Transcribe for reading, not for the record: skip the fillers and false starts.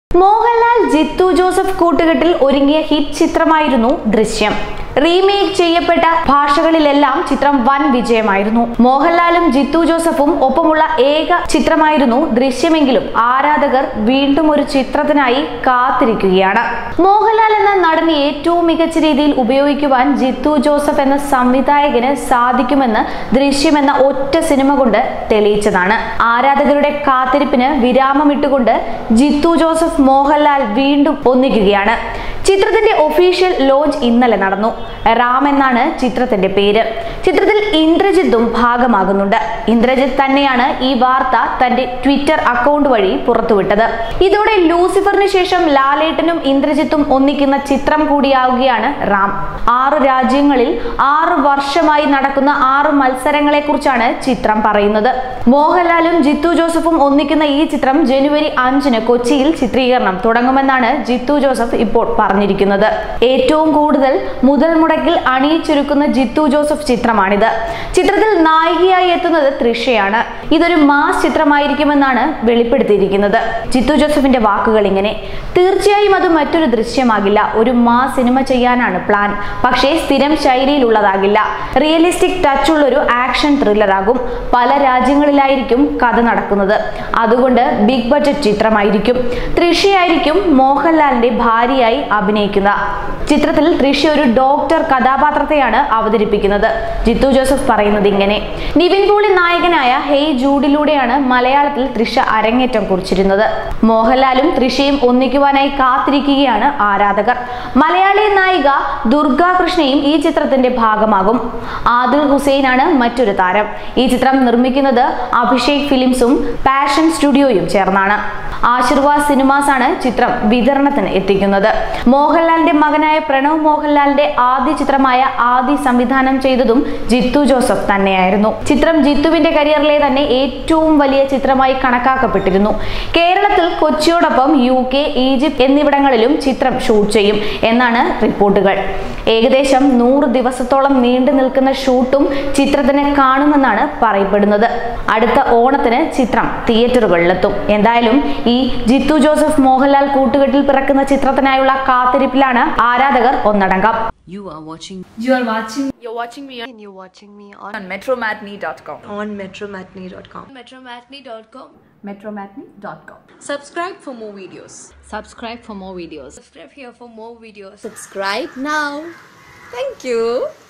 Mohanlal Jithu Joseph കൂട്ടുകെട്ടിൽ ഒരുങ്ങിയ hit ചിത്രമായിരുന്നു ദൃശ്യം. റീമേക്ക് ചെയ്യപ്പെട്ട ഭാഷകളിലെല്ലാം ചിത്രം വൻ വിജയമായിരുന്നു. മോഹൻലാലും ജിത്തു ജോസഫും ഒപ്പമുള്ള ഏക ചിത്രമായിരുന്നു ദൃശ്യമെങ്കിലും ആരാധകർ വീണ്ടും ഒരു ചിത്രത്തിനായി കാത്തിരിക്കുകയാണ്. മോഹൻലാൽ എന്ന നടനെ ഏറ്റവും മികച്ച രീതിയിൽ ഉപയോഗിക്കുവാൻ ജിത്തു ജോസഫ് എന്ന സംവിധായകന് സാധിക്കുമെന്ന് ദൃശ്യം എന്ന ഒറ്റ സിനിമ കൊണ്ട് തെളിയിച്ചതാണ്. ആരാധകരുടെ കാത്തിരിപ്പിന് വിരാമമിട്ടുകൊണ്ട് ജിത്തു ജോസഫ് മോഹൻലാൽ വീണ്ടും ഒന്നിക്കുകയാണ്. ചിത്രത്തിന്റെ ഒഫീഷ്യൽ ലോഞ്ച് ഇന്നലെ നടന്നു. റാം എന്നാണ് ചിത്രത്തിന്റെ പേര്. ചിത്രത്തിൽ ഇന്ദ്രജിത്തും ഭാഗമാകുന്നുണ്ട്. ഇന്ദ്രജിത്ത് തന്നെയാണ് ഈ വാർത്ത തന്റെ ട്വിറ്റർ അക്കൗണ്ട് വഴി പുറത്തുവിട്ടത്. ഇതോടെ ലൂസിഫറിന് ശേഷം ലാലേട്ടനും ഇന്ദ്രജിത്തും ഒന്നിക്കുന്ന ചിത്രം കൂടിയാവുകയാണ് റാം. 6 രാജ്യങ്ങളിൽ 6 വർഷമായി നടക്കുന്ന 6 മത്സരങ്ങളെ കുറിച്ചാണ് ചിത്രം പറയുന്നത്. മോഹൻലാലും ജിത്തു ജോസഫും ഒന്നിക്കുന്ന ഈ ചിത്രം ജനുവരി 5-ന് കൊച്ചിയിൽ ചിത്രീകരണം തുടങ്ങുമെന്നാണ് ജിത്തു ജോസഫ് ഇപ്പോൾ പറഞ്ഞിരിക്കുന്നത്. ഏറ്റവും കൂടുതൽ മുതൽ മുടക്കിൽ അണിയിച്ചൊരുക്കുന്ന ജിത്തു ജോസഫ് ചിത്രമാണിത്. ചിത്രത്തിൽ നായികയായി എത്തുന്നത് തൃഷയാണ്. ഇതൊരു മാസ് ചിത്രമായിരിക്കുമെന്നാണ് വെളിപ്പെടുത്തിയിരിക്കുന്നത്. ജിത്തു ജോസഫിന്റെ വാക്കുകൾ ഇങ്ങനെ: തീർച്ചയായും അത് മറ്റൊരു ദൃശ്യമാകില്ല. ഒരു മാസ് സിനിമ ചെയ്യാനാണ് പ്ലാൻ. പക്ഷേ സ്ഥിരം ശൈലിയിലുള്ളതാകില്ല. റിയലിസ്റ്റിക് ടച്ച് ഉള്ളൊരു ആക്ഷൻ ത്രില്ലർ ആകും. പല രാജ്യങ്ങളിലായിരിക്കും കഥ നടക്കുന്നത്. അതുകൊണ്ട് ബിഗ് ബഡ്ജറ്റ് ചിത്രമായിരിക്കും. തൃഷയായിരിക്കും മോഹൻലാലിന്റെ ഭാര്യയായി അഭിനയിക്കുന്നത്. ചിത്രത്തിൽ തൃഷ ഒരു ഡോക്ടർ കഥാപാത്രത്തെയാണ് അവതരിപ്പിക്കുന്നത്. ജിത്തു ജോസഫ് പറയുന്നത് ഇങ്ങനെ: നിവിൻ പോളി നായകനായ ഹേയ് ജൂഡിലൂടെയാണ് മലയാളത്തിൽ തൃഷ അരങ്ങേറ്റം കുറിച്ചിരുന്നത്. മോഹൻലാലും തൃഷയും ഒന്നിക്കുവാനായി കാത്തിരിക്കുകയാണ് ആരാധകർ. മലയാളി നായിക ദുർഗാ കൃഷ്ണയും ഈ ചിത്രത്തിന്റെ ഭാഗമാകും. ആദിൽ ഹുസൈനാണ് മറ്റൊരു താരം. ഈ ചിത്രം നിർമ്മിക്കുന്നത് അഭിഷേക് ഫിലിംസും പാഷൻ സ്റ്റുഡിയോയും ചേർന്നാണ്. ആശീർവാദ് സിനിമാസ് ആണ് ചിത്രം വിതരണത്തിന് എത്തിക്കുന്നത്. മോഹൻലാലിന്റെ മകനായ പ്രണവ് മോഹൻലാലിന്റെ ആദ്യ ചിത്രമായ ആദി സംവിധാനം ചെയ്തതും ജിത്തു ജോസഫ് തന്നെയായിരുന്നു. ചിത്രം ജിത്തുവിന്റെ കരിയറിലെ തന്നെ ഏറ്റവും വലിയ ചിത്രമായി കണക്കാക്കപ്പെട്ടിരുന്നു. കേരളത്തിൽ കൊച്ചിയോടൊപ്പം UK, ഈജിപ്ത് എന്നിവിടങ്ങളിലും ചിത്രം ഷൂട്ട് ചെയ്യും എന്നാണ് റിപ്പോർട്ടുകൾ. ഏകദേശം 100 ദിവസത്തോളം നീണ്ടു നിൽക്കുന്ന ഷൂട്ടും ചിത്രത്തിന് കാണുമെന്നാണ് പറയപ്പെടുന്നത്. അടുത്ത ഓണത്തിന് ചിത്രം തിയേറ്ററുകളിലെത്തും. എന്തായാലും ഈ ജിത്തു ജോസഫ് മോഹൻലാൽ കൂട്ടുകെട്ടിൽ പിറക്കുന്ന ചിത്രത്തിനായുള്ള കാത്തിരിപ്പിലാണ് ആരാധകർ ഒന്നടങ്കം. You're watching me on metromatney.com. metromatney.com. metromatney.com. Subscribe for more videos. Subscribe for more videos. Subscribe here for more videos. Subscribe now. Thank you.